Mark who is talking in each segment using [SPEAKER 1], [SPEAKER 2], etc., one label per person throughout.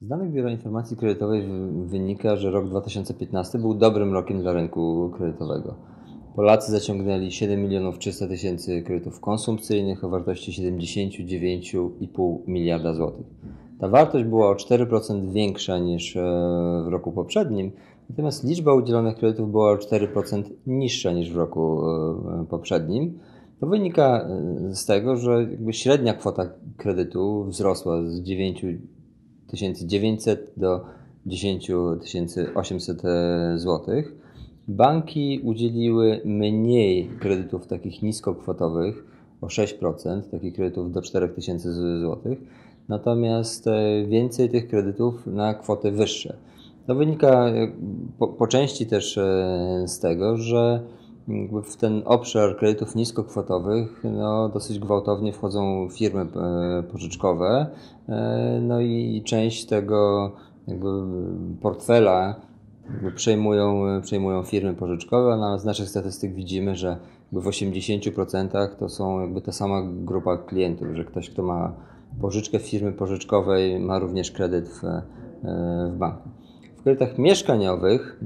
[SPEAKER 1] Z danych Biura Informacji Kredytowej wynika, że rok 2015 był dobrym rokiem dla rynku kredytowego. Polacy zaciągnęli 7 300 000 kredytów konsumpcyjnych o wartości 79,5 miliarda złotych. Ta wartość była o 4% większa niż w roku poprzednim, natomiast liczba udzielonych kredytów była o 4% niższa niż w roku poprzednim. To wynika z tego, że średnia kwota kredytu wzrosła z 9 900 do 10 800 zł. Banki udzieliły mniej kredytów takich niskokwotowych, o 6%, takich kredytów do 4000 zł, natomiast więcej tych kredytów na kwoty wyższe. To wynika po części też z tego, że w ten obszar kredytów niskokwotowych dosyć gwałtownie wchodzą firmy pożyczkowe, i część tego portfela przejmują firmy pożyczkowe, a z naszych statystyk widzimy, że w 80% to są ta sama grupa klientów, że ktoś, kto ma pożyczkę w firmy pożyczkowej, ma również kredyt w banku. W kredytach mieszkaniowych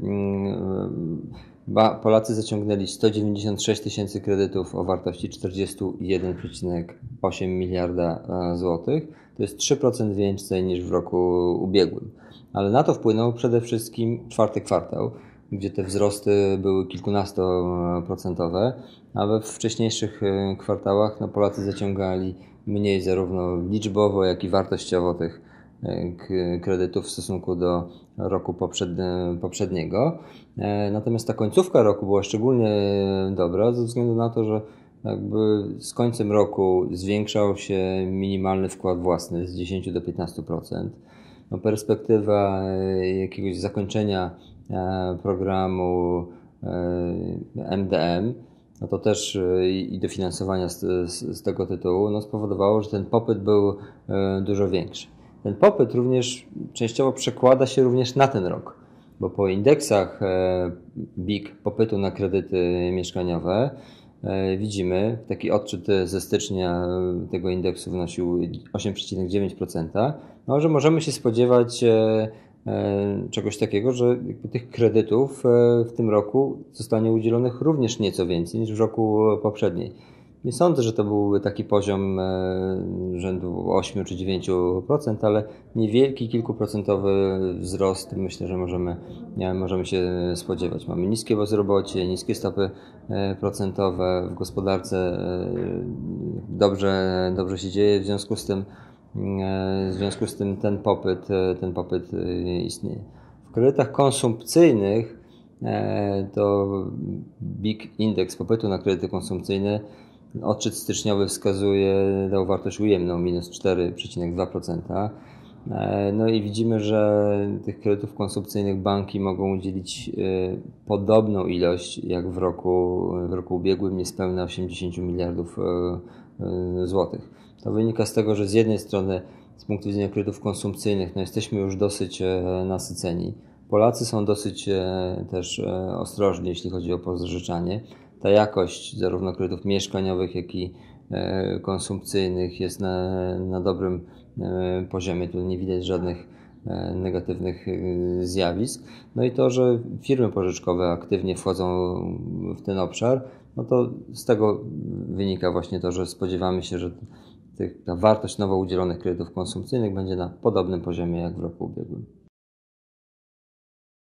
[SPEAKER 1] Polacy zaciągnęli 196 000 kredytów o wartości 41,8 miliarda złotych. To jest 3% więcej niż w roku ubiegłym. Ale na to wpłynął przede wszystkim czwarty kwartał, gdzie te wzrosty były kilkunastoprocentowe, a we wcześniejszych kwartałach Polacy zaciągali mniej zarówno liczbowo, jak i wartościowo tych kredytów w stosunku do roku poprzedniego. Natomiast ta końcówka roku była szczególnie dobra ze względu na to, że z końcem roku zwiększał się minimalny wkład własny z 10 do 15%. Perspektywa jakiegoś zakończenia programu MdM, to też i dofinansowania z tego tytułu spowodowało, że ten popyt był dużo większy. Ten popyt również częściowo przekłada się również na ten rok, bo po indeksach BIG popytu na kredyty mieszkaniowe widzimy, taki odczyt ze stycznia tego indeksu wynosił 8,9%, że możemy się spodziewać czegoś takiego, że tych kredytów w tym roku zostanie udzielonych również nieco więcej niż w roku poprzedniej. Nie sądzę, że to byłby taki poziom rzędu 8 czy 9%, ale niewielki, kilkuprocentowy wzrost myślę, że możemy się spodziewać. Mamy niskie bezrobocie, niskie stopy procentowe, w gospodarce dobrze się dzieje, w związku z tym ten popyt istnieje. W kredytach konsumpcyjnych to BIG indeks popytu na kredyty konsumpcyjne, odczyt styczniowy dał wartość ujemną minus 4,2%. I widzimy, że tych kredytów konsumpcyjnych banki mogą udzielić podobną ilość jak w roku ubiegłym, niespełna 80 miliardów złotych. To wynika z tego, że z jednej strony z punktu widzenia kredytów konsumpcyjnych jesteśmy już dosyć nasyceni. Polacy są dosyć też ostrożni, jeśli chodzi o pożyczanie. Ta jakość zarówno kredytów mieszkaniowych, jak i konsumpcyjnych jest na dobrym poziomie. Tu nie widać żadnych negatywnych zjawisk. I to, że firmy pożyczkowe aktywnie wchodzą w ten obszar, to z tego wynika właśnie to, że spodziewamy się, że ta wartość nowo udzielonych kredytów konsumpcyjnych będzie na podobnym poziomie jak w roku ubiegłym.